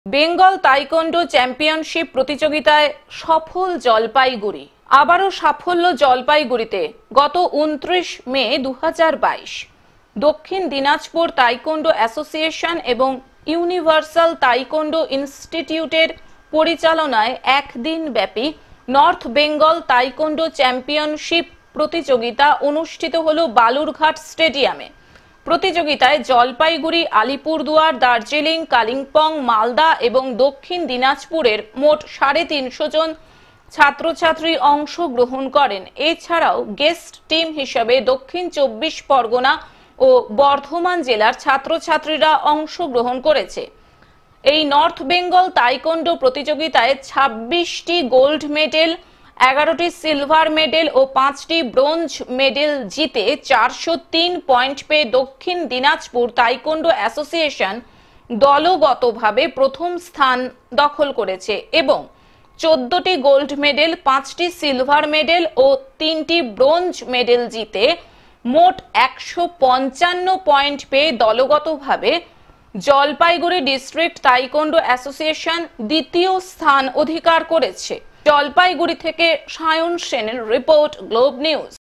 Bengal taekwondo championship প্রতিযোগিতায় সফল জলপাইগুড়ি। আবারও সাফল্য জলপাইগুড়িতে। গত 29 May 2022 Dakshin Dinajpur taekwondo association এবং ইউনিভার্সাল তাইকোন্ডো ইনস্টিটিউটের পরিচালনায় একদিন ব্যাপী নর্থ বেঙ্গল তাইকোন্ডো চ্যাম্পিয়নশিপ প্রতিযোগিতা অনুষ্ঠিত হলো বালুরঘাট স্টেডিয়ামে। প্রতিযোগিতায় জলপাইগুড়ি, আলিপুরদুয়ার, দার্জিলিং, কালিম্পং, মালদা এবং দক্ষিণ দিনাজপুরের মোট 350 জন ছাত্রছাত্রী অংশগ্রহণ করেন। এছাড়াও গেস্ট টিম হিসেবে দক্ষিণ 24 পরগনা ও বর্ধমান জেলার ছাত্রছাত্রীরা অংশগ্রহণ করেছে। এই নর্থ বেঙ্গল তাইকোন্ডো প্রতিযোগিতায় 26টি গোল্ড মেডেল, 11টি সিলভার মেডেল ও 5টি ব্রোঞ্জ মেডেল জিতে 403 পয়েন্ট পেয়ে দক্ষিণ দিনাজপুর তাইকোন্ডো অ্যাসোসিয়েশন দলগতভাবে প্রথম স্থান দখল করেছে এবং 14টি গোল্ড মেডেল, 5টি সিলভার মেডেল ও 3টি ব্রোঞ্জ মেডেল জিতে মোট 155 পয়েন্ট পেয়ে দলগতভাবে জলপাইগুড়ি ডিস্ট্রিক্ট তাইকোন্ডো অ্যাসোসিয়েশন দ্বিতীয় স্থান অধিকার করেছে। জলপাইগুড়ি থেকে সায়ন সেনের রিপোর্ট, গ্লোব নিউজ।